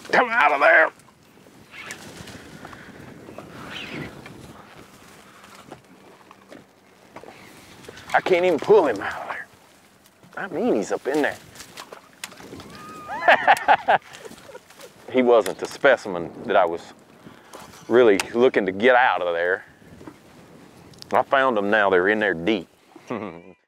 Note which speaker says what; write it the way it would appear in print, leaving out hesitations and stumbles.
Speaker 1: Come out of there. I can't even pull him out of there. I mean, he's up in there. He wasn't the specimen that I was really looking to get out of there. I found them now, they're in there deep.